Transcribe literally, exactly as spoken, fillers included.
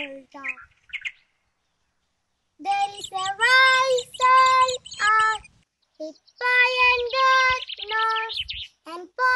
dog. There is a whistle out, hip by and nose, and